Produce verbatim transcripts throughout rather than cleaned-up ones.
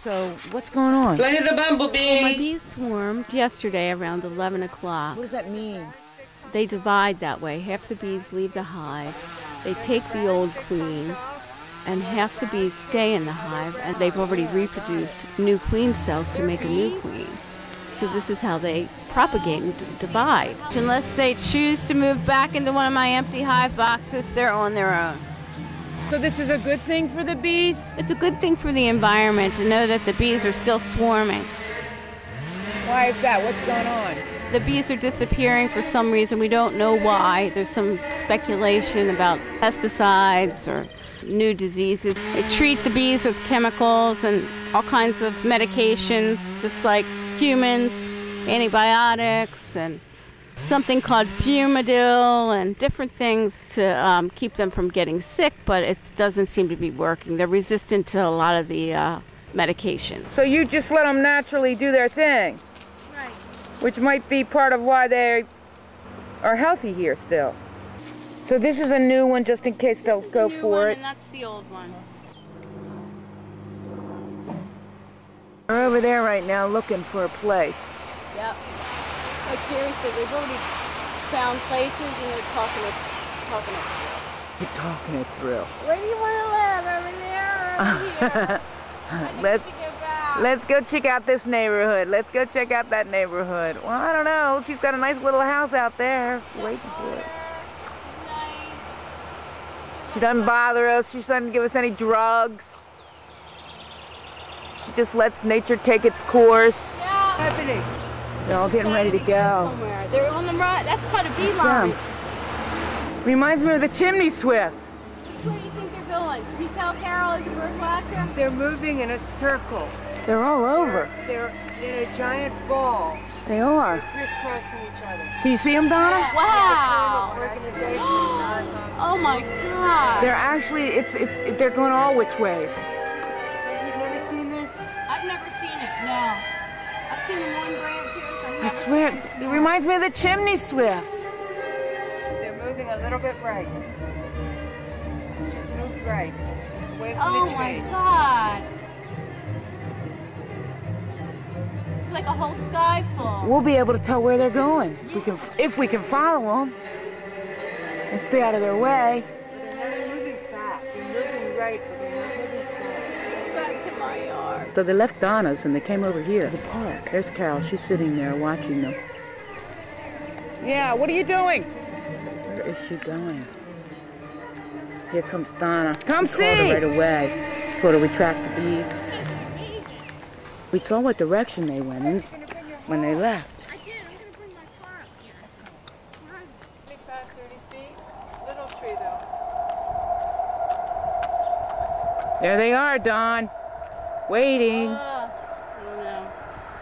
So, what's going on? Flight of the bumblebee! Well, my bees swarmed yesterday around eleven o'clock. What does that mean? They divide that way. Half the bees leave the hive. They take the old queen, and half the bees stay in the hive, and they've already reproduced new queen cells to make a new queen. So this is how they propagate and d divide. Unless they choose to move back into one of my empty hive boxes, they're on their own. So this is a good thing for the bees? It's a good thing for the environment to know that the bees are still swarming. Why is that? What's going on? The bees are disappearing for some reason. We don't know why. There's some speculation about pesticides or new diseases. They treat the bees with chemicals and all kinds of medications, just like humans, antibiotics and something called Fumadil and different things to um, keep them from getting sick, but it doesn't seem to be working. They're resistant to a lot of the uh, medications. So you just let them naturally do their thing? Right. Which might be part of why they are healthy here still. So this is a new one just in case they'll go for it. And that's the old one. We're over there right now looking for a place. Yep. Like Jerry said, they've already found places and they're talking it, talking it through. You're talking it through. Where do you want to live? Over there or over here? let's, let's go check out this neighborhood. Let's go check out that neighborhood. Well, I don't know. She's got a nice little house out there waiting for us. Nice. She doesn't bother us. She doesn't give us any drugs. She just lets nature take its course. Yeah. Happening. They're all getting ready to go. Somewhere. They're on the right. That's called a beeline. Yeah. Reminds me of the chimney swifts. Where do you think they're going? Can you tell Carol is a bird watcher? They're moving in a circle. They're all over. They're in a giant ball. They are. Crisscrossing each other. Can you see them, Donna? Wow. Organization. Oh my God. They're actually, it's, it's, they're going all which ways. You've never seen this? I've never seen it, no. I've seen one branch here. So I've I never swear, seen it reminds me of the chimney swifts. They're moving a little bit right. Just move right. Away from Oh the my tree. God. It's like a whole sky full. We'll be able to tell where they're going if we can, if we can follow them and stay out of their way. They're not moving fast. They're moving right, but they're not moving fast. Back to my yard. So they left Donna's and they came over here to the park. There's Carol. She's sitting there watching them. Yeah, what are you doing? Where is she going? Here comes Donna. Come see! Called her right away. Told her we tracked the bees. We saw what direction they went in when they left. I did. I'm going to bring my car up here. twenty-five, thirty feet. Little tree though. There they are, Dawn. Waiting. Uh, I don't know.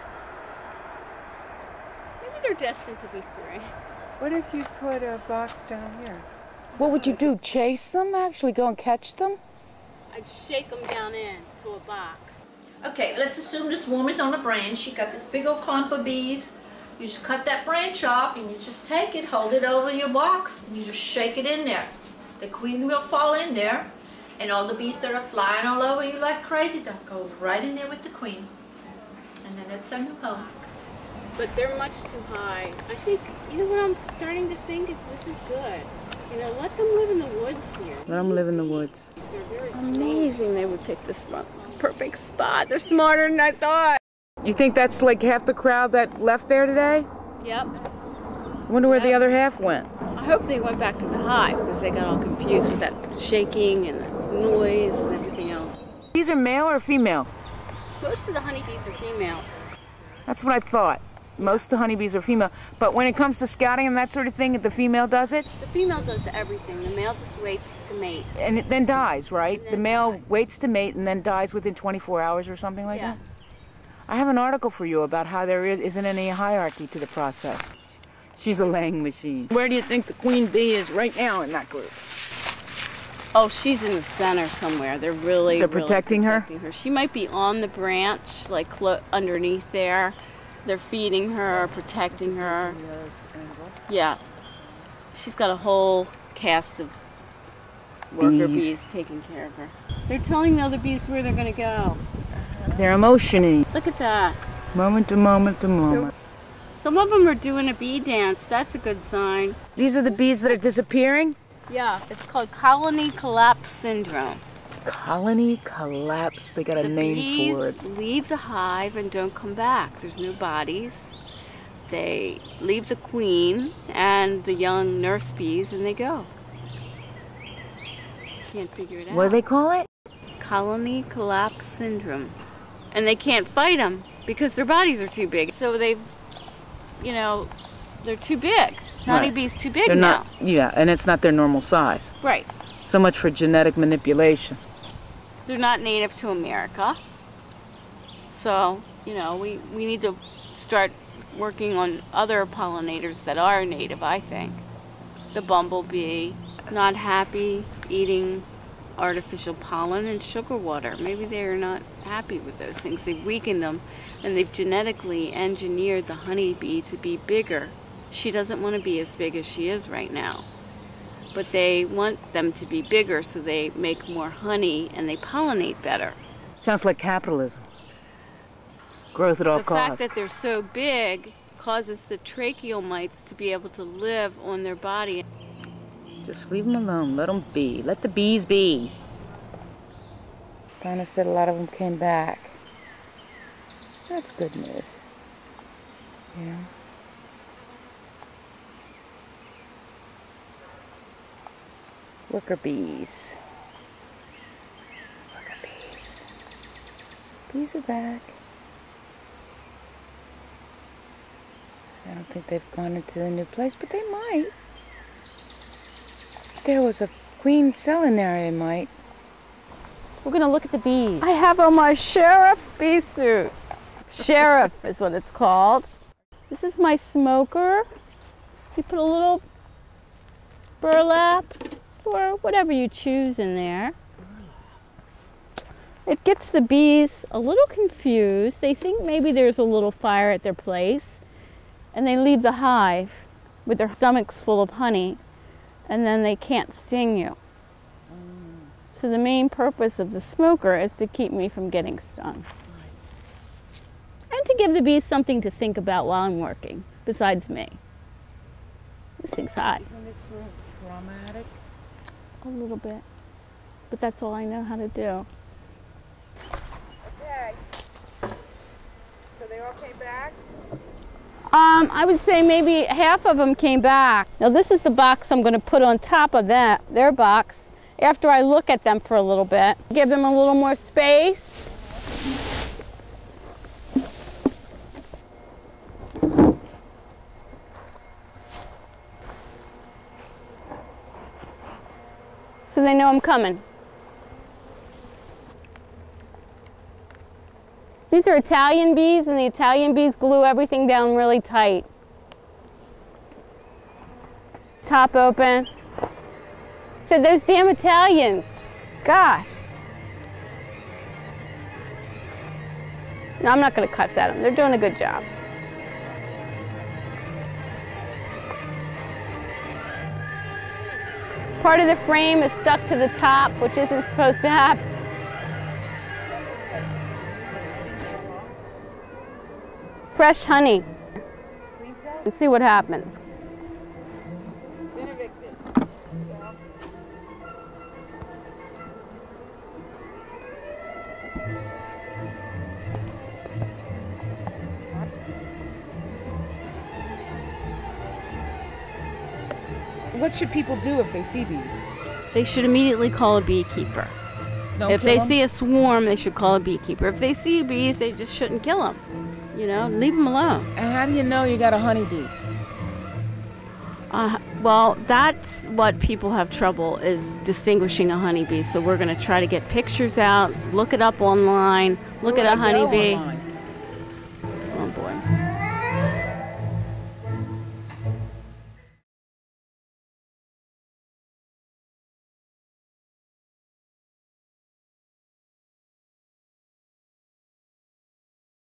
Maybe they're destined to be free. What if you put a box down here? What would you do? Chase them? Actually go and catch them? I'd shake them down in to a box. Okay, let's assume the swarm is on a branch. You got this big old clump of bees. You just cut that branch off and you just take it, hold it over your box, and you just shake it in there. The queen will fall in there, and all the bees that are flying all over you like crazy, they'll go right in there with the queen. And then that's send them home. But they're much too high. I think, you know what I'm starting to think is this is good. You know, let them live in the woods here. Let them live in the woods. They're very amazing they would pick this perfect spot. They're smarter than I thought. You think that's like half the crowd that left there today? Yep. I wonder where Yep. the other half went. I hope they went back to the hive because they got all confused with that shaking and the noise and everything else. These are male or female? Most of the honeybees are females. That's what I thought. Most of the honeybees are female. But when it comes to scouting and that sort of thing, the female does it? The female does everything. The male just waits to mate. And it then dies, right? And The then male dies. waits to mate and then dies within twenty-four hours or something like Yeah. that? I have an article for you about how there is- isn't any hierarchy to the process. She's a laying machine. Where do you think the queen bee is right now in that group? Oh, she's in the center somewhere. They're really, They're really protecting her? protecting her. She might be on the branch, like clo underneath there. They're feeding her, protecting her. Yeah. She's got a whole cast of worker Bees. bees taking care of her. They're telling the other bees where they're going to go. They're emotioning. Look at that. Moment to moment to moment. Some of them are doing a bee dance. That's a good sign. These are the bees that are disappearing? Yeah, it's called colony collapse syndrome. Colony collapse. They got a The name bees for it. leave the hive and don't come back. There's no bodies. They leave the queen and the young nurse bees and they go. Can't figure it out. What do they call it? Colony collapse syndrome. And they can't fight them because their bodies are too big. So they've, you know, they're too big. Honeybees too big They're now. not, yeah, and it's not their normal size. Right. So much for genetic manipulation. They're not native to America. So, you know, we, we need to start working on other pollinators that are native, I think. The bumblebee, not happy eating artificial pollen and sugar water. Maybe they're not happy with those things. They've weakened them and they've genetically engineered the honeybee to be bigger. She doesn't want to be as big as she is right now. But they want them to be bigger so they make more honey and they pollinate better. Sounds like capitalism. Growth at all The costs. fact that they're so big causes the tracheal mites to be able to live on their body. Just leave them alone. Let them be. Let the bees be. Donna said a lot of them came back. That's good news. Yeah. Worker bees. Worker bees. Bees are back. I don't think they've gone into the new place, but they might. If there was a queen cell in there, they might. We're going to look at the bees. I have on my sheriff bee suit. Sheriff is what it's called. This is my smoker. You put a little burlap or whatever you choose in there. It gets the bees a little confused. They think maybe there's a little fire at their place, and they leave the hive with their stomachs full of honey, and then they can't sting you. So the main purpose of the smoker is to keep me from getting stung. And to give the bees something to think about while I'm working, besides me. This thing's hot. Isn't this sort of traumatic? A little bit. But that's all I know how to do. Okay. So they all came back? Um, I would say maybe half of them came back. Now this is the box I'm going to put on top of that, their box, after I look at them for a little bit. Give them a little more space. So they know I'm coming. These are Italian bees, and the Italian bees glue everything down really tight. Top open. So those damn Italians. Gosh. No, I'm not going to cuss at them. They're doing a good job. Part of the frame is stuck to the top, which isn't supposed to happen. Fresh honey. And see what happens. What should people do if they see bees? They should immediately call a beekeeper. Don't If kill they them? see a swarm, they should call a beekeeper. If they see bees, they just shouldn't kill them. You know, leave them alone. And how do you know you got a honeybee? Uh, well, that's what people have trouble, is distinguishing a honeybee. So we're going to try to get pictures out, look it up online, look Where at a would I go honeybee. online?